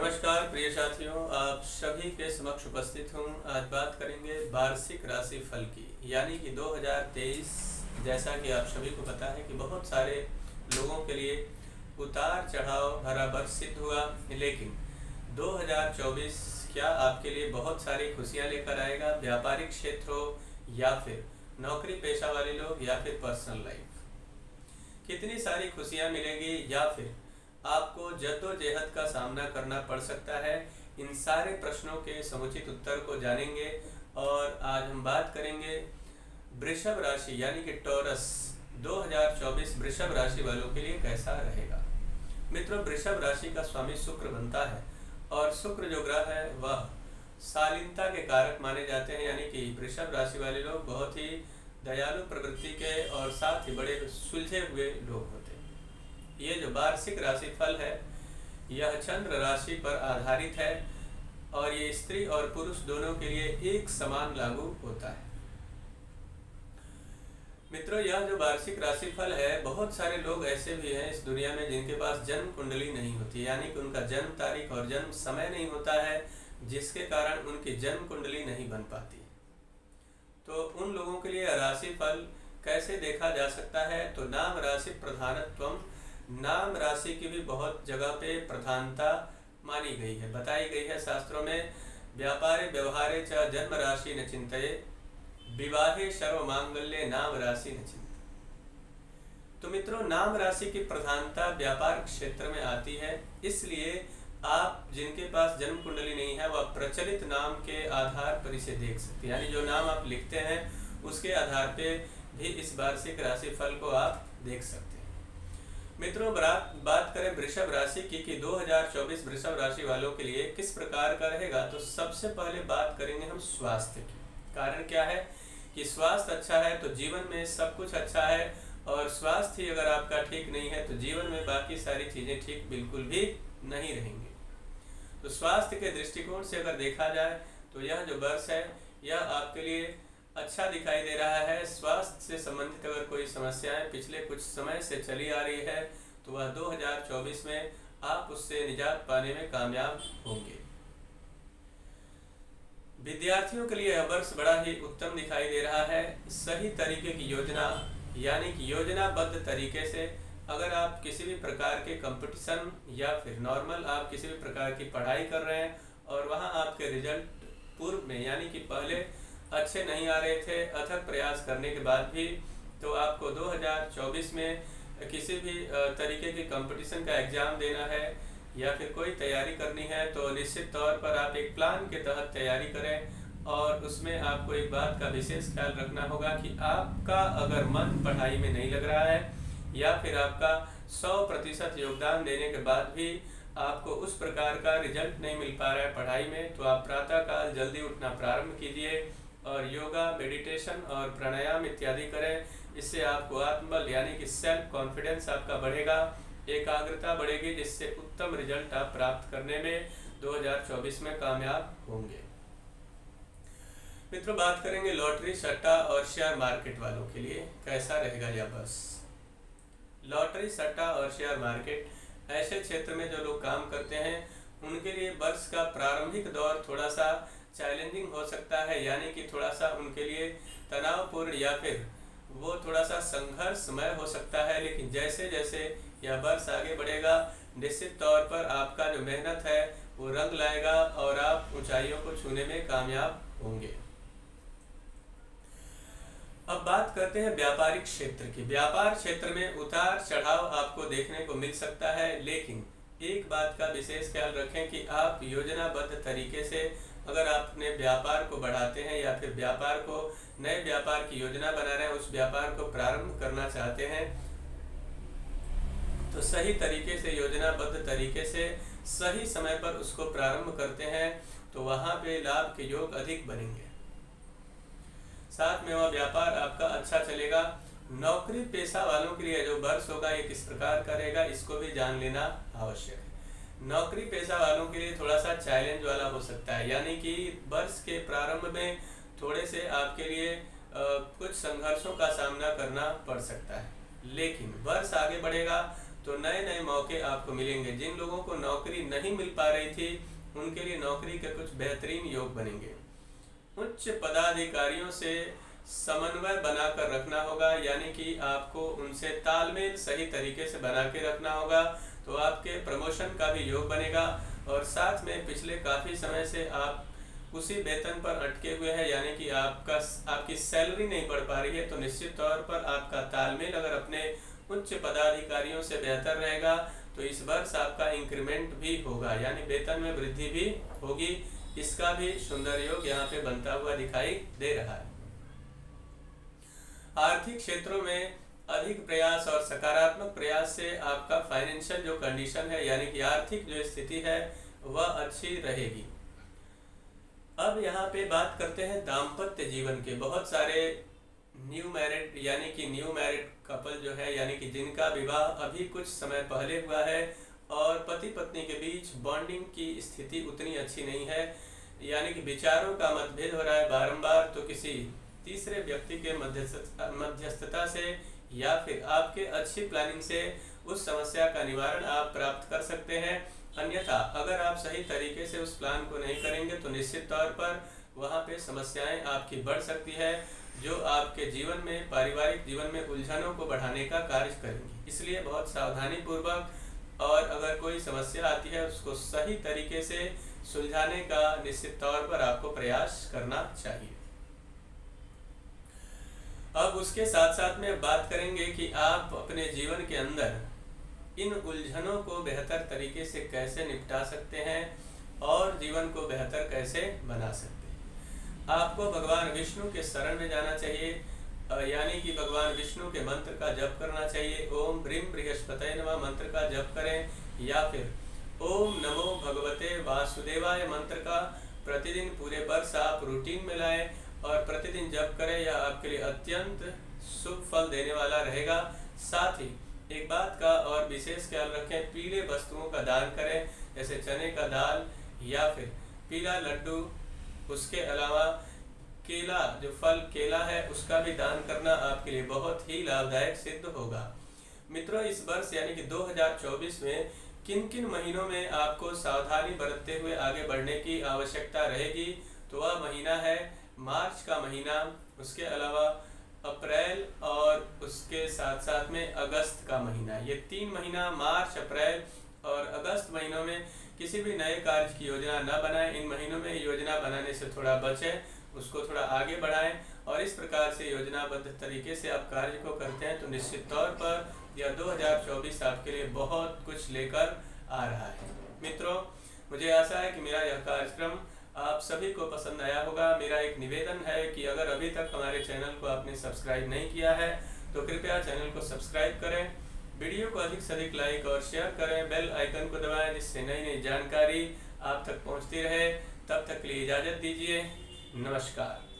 नमस्कार प्रिय साथियों, आप सभी के समक्ष उपस्थित हूँ। आज बात करेंगे वार्षिक राशि फल की, यानी कि 2023। जैसा कि आप सभी को पता है कि बहुत सारे लोगों के लिए उतार चढ़ाव भरा वर्ष सिद्ध हुआ, लेकिन 2024 क्या आपके लिए बहुत सारी खुशियाँ लेकर आएगा। व्यापारिक क्षेत्र हो या फिर नौकरी पेशा वाले लोग या फिर पर्सनल लाइफ, कितनी सारी खुशियाँ मिलेंगी या फिर आपको जद्दोजहद का सामना करना पड़ सकता है। इन सारे प्रश्नों के समुचित उत्तर को जानेंगे और आज हम बात करेंगे वृषभ राशि यानी कि टॉरस 2024 वृषभ राशि वालों के लिए कैसा रहेगा। मित्रों, वृषभ राशि का स्वामी शुक्र बनता है और शुक्र जो ग्रह है वह शालीनता के कारक माने जाते हैं, यानी कि वृषभ राशि वाले लोग बहुत ही दयालु प्रवृत्ति के और साथ ही बड़े सुलझे हुए लोग होते हैं। ये जो वार्षिक राशि फल है यह चंद्र राशि पर आधारित है और ये स्त्री और पुरुष दोनों के लिए एक समान लागू होता है। मित्रों, यह जो वार्षिक राशि फल है, बहुत सारे लोग ऐसे भी हैं इस दुनिया में जिनके पास जन्म कुंडली नहीं होती, यानी कि उनका जन्म तारीख और जन्म समय नहीं होता है, जिसके कारण उनकी जन्म कुंडली नहीं बन पाती। तो उन लोगों के लिए राशि फल कैसे देखा जा सकता है। तो नाम राशि प्रधानत्वम, नाम राशि की भी बहुत जगह पे प्रधानता मानी गई है, बताई गई है शास्त्रों में। व्यापारे व्यवहारे च जन्म राशि न चिंतये, विवाहे सर्व मांगल्ये नाम राशि न चिंतये। तो मित्रों, नाम राशि की प्रधानता व्यापार क्षेत्र में आती है, इसलिए आप जिनके पास जन्म कुंडली नहीं है वह प्रचलित नाम के आधार पर इसे देख सकते हैं, यानी जो नाम आप लिखते हैं उसके आधार पे भी इस वार्षिक राशि फल को आप देख सकते हैं। मित्रों, बात करें वृषभ राशि की 2024 वृषभ राशि वालों के लिए किस प्रकार का रहेगा, तो सबसे पहले बात करेंगे हम स्वास्थ्य की। कारण क्या है कि स्वास्थ्य अच्छा है तो जीवन में सब कुछ अच्छा है, और स्वास्थ्य ही अगर आपका ठीक नहीं है तो जीवन में बाकी सारी चीज़ें ठीक बिल्कुल भी नहीं रहेंगी। तो स्वास्थ्य के दृष्टिकोण से अगर देखा जाए तो यह जो वर्ष है यह आपके लिए अच्छा दिखाई दे रहा है। स्वास्थ्य से संबंधित अगर कोई समस्याएं पिछले कुछ समय से चली आ रही है तो वह 2024 में आप उससे निजात पाने में कामयाब होंगे। विद्यार्थियों के लिए यह वर्ष बड़ा ही उत्तम दिखाई दे रहा है। सही तरीके की योजना, यानी कि योजनाबद्ध तरीके से अगर आप किसी भी प्रकार के कंपटीशन या फिर नॉर्मल आप किसी भी प्रकार की पढ़ाई कर रहे हैं और वहां आपके रिजल्ट पूर्व में यानी कि पहले अच्छे नहीं आ रहे थे, अथक प्रयास करने के बाद भी, तो आपको 2024 में किसी भी तरीके के कंपटीशन का एग्ज़ाम देना है या फिर कोई तैयारी करनी है तो निश्चित तौर पर आप एक प्लान के तहत तैयारी करें। और उसमें आपको एक बात का विशेष ख्याल रखना होगा कि आपका अगर मन पढ़ाई में नहीं लग रहा है या फिर आपका 100% योगदान देने के बाद भी आपको उस प्रकार का रिजल्ट नहीं मिल पा रहा है पढ़ाई में, तो आप प्रातःकाल जल्दी उठना प्रारंभ कीजिए और योगा, मेडिटेशन और प्राणायाम इत्यादि करें। इससे आपको आत्मबल यानी कि सेल्फ कॉन्फिडेंस आपका बढ़ेगा, एकाग्रता बढ़ेगी, जिससे उत्तम रिजल्ट आप प्राप्त करने में 2024 में कामयाब होंगे। मित्रों, बात करेंगे लॉटरी, सट्टा और शेयर मार्केट वालों के लिए कैसा रहेगा यह वर्ष। लॉटरी, सट्टा और शेयर मार्केट ऐसे क्षेत्र में जो लोग काम करते हैं उनके लिए वर्ष का प्रारंभिक दौर थोड़ा सा चैलेंजिंग हो सकता है, यानी कि थोड़ा सा उनके लिए तनावपूर्ण या फिर वो थोड़ा सा संघर्षमय हो सकता है। लेकिन जैसे जैसे यह वर्ष आगे बढ़ेगा निश्चित तौर पर आपका जो मेहनत है वो रंग लाएगा और आप ऊंचाइयों को छूने में कामयाब होंगे। अब बात करते हैं व्यापारिक क्षेत्र की। व्यापार क्षेत्र में उतार चढ़ाव आपको देखने को मिल सकता है, लेकिन एक बात का विशेष ख्याल रखें कि आप योजनाबद्ध तरीके से अगर आप अपने व्यापार को बढ़ाते हैं या फिर व्यापार को नए व्यापार की योजना बना रहे हैं, उस व्यापार को प्रारंभ करना चाहते हैं, तो सही तरीके से योजनाबद्ध तरीके से सही समय पर उसको प्रारंभ करते हैं तो वहाँ पे लाभ के योग अधिक बनेंगे। साथ में वह व्यापार आपका अच्छा चलेगा। नौकरी पेशा वालों के लिए जो वर्ष होगा ये किस प्रकार का रहेगा इसको भी जान लेना आवश्यक है। नौकरी पेशा वालों के लिए थोड़ा सा चैलेंज वाला हो सकता है, यानी कि वर्ष के प्रारंभ में थोड़े से आपके लिए कुछ संघर्षों का सामना करना पड़ सकता है, लेकिन वर्ष आगे बढ़ेगा तो नए नए मौके आपको मिलेंगे। जिन लोगों को नौकरी नहीं मिल पा रही थी उनके लिए नौकरी के कुछ बेहतरीन योग बनेंगे। उच्च पदाधिकारियों से समन्वय बनाकर रखना होगा, यानी कि आपको उनसे तालमेल सही तरीके से बना के रखना होगा, तो आपके प्रमोशन का भी योग बनेगा। और साथ में पिछले काफ़ी समय से आप उसी वेतन पर अटके हुए हैं, यानी कि आपकी सैलरी नहीं बढ़ पा रही है, तो निश्चित तौर पर आपका तालमेल अगर अपने उच्च पदाधिकारियों से बेहतर रहेगा तो इस वर्ष आपका इंक्रीमेंट भी होगा, यानी वेतन में वृद्धि भी होगी। इसका भी सुंदर योग यहाँ पे बनता हुआ दिखाई दे रहा है। आर्थिक क्षेत्रों में अधिक प्रयास और सकारात्मक प्रयास से आपका फाइनेंशियल जो कंडीशन है, यानी कि आर्थिक जो स्थिति है वह अच्छी रहेगी। अब यहाँ पे बात करते हैं दाम्पत्य जीवन के। बहुत सारे न्यू मैरिड कपल जो है, यानी कि जिनका विवाह अभी कुछ समय पहले हुआ है और पति पत्नी के बीच बॉन्डिंग की स्थिति उतनी अच्छी नहीं है, यानी कि विचारों का मतभेद हो रहा है बारंबार, तो किसी तीसरे व्यक्ति के मध्यस्थता से या फिर आपके अच्छी प्लानिंग से उस समस्या का निवारण आप प्राप्त कर सकते हैं। अन्यथा अगर आप सही तरीके से उस प्लान को नहीं करेंगे तो निश्चित तौर पर वहाँ पे समस्याएं आपकी बढ़ सकती है, जो आपके जीवन में, पारिवारिक जीवन में उलझनों को बढ़ाने का कार्य करेंगी। इसलिए बहुत सावधानी पूर्वक, और अगर कोई समस्या आती है उसको सही तरीके से सुलझाने का निश्चित तौर पर आपको प्रयास करना चाहिए। अब उसके साथ साथ में बात करेंगे कि आप अपने जीवन के अंदर इन उलझनों को बेहतर तरीके से कैसे निपटा सकते हैं और जीवन को बेहतर कैसे बना सकते हैं। आपको भगवान विष्णु के शरण में जाना चाहिए, यानी कि भगवान विष्णु के मंत्र का जप करना चाहिए। ओम ह्रीं बृहस्पतये नमः मंत्र का जप करें, या फिर ओम नमो भगवते वासुदेवाय मंत्र का प्रतिदिन पूरे वर्ष आप रूटीन में लाएं और प्रतिदिन जप करें। यह आपके लिए अत्यंत शुभ फल देने वाला रहेगा। साथ ही एक बात का और विशेष ख्याल रखें, पीले वस्तुओं का दान करें, जैसे चने का दाल या फिर पीला लड्डू। उसके अलावा केला, जो फल केला है, उसका भी दान करना आपके लिए बहुत ही लाभदायक सिद्ध होगा। मित्रों, इस वर्ष यानी कि 2024 में किन किन महीनों में आपको सावधानी बरतते हुए आगे बढ़ने की आवश्यकता रहेगी, तो वह महीना है मार्च का महीना, उसके अलावा अप्रैल और उसके साथ साथ में अगस्त का महीना। ये 3 महीना, मार्च, अप्रैल और अगस्त महीनों में किसी भी नए कार्य की योजना न बनाएं। इन महीनों में योजना बनाने से थोड़ा बचें, उसको थोड़ा आगे बढ़ाएं, और इस प्रकार से योजनाबद्ध तरीके से आप कार्य को करते हैं तो निश्चित तौर पर यह 2024 आपके लिए बहुत कुछ लेकर आ रहा है। मित्रों, मुझे आशा है कि मेरा यह कार्यक्रम आप सभी को पसंद आया होगा। मेरा एक निवेदन है कि अगर अभी तक हमारे चैनल को आपने सब्सक्राइब नहीं किया है तो कृपया चैनल को सब्सक्राइब करें, वीडियो को अधिक से अधिक लाइक और शेयर करें, बेल आइकन को दबाएं जिससे नई नई जानकारी आप तक पहुंचती रहे। तब तक के लिए इजाज़त दीजिए। नमस्कार।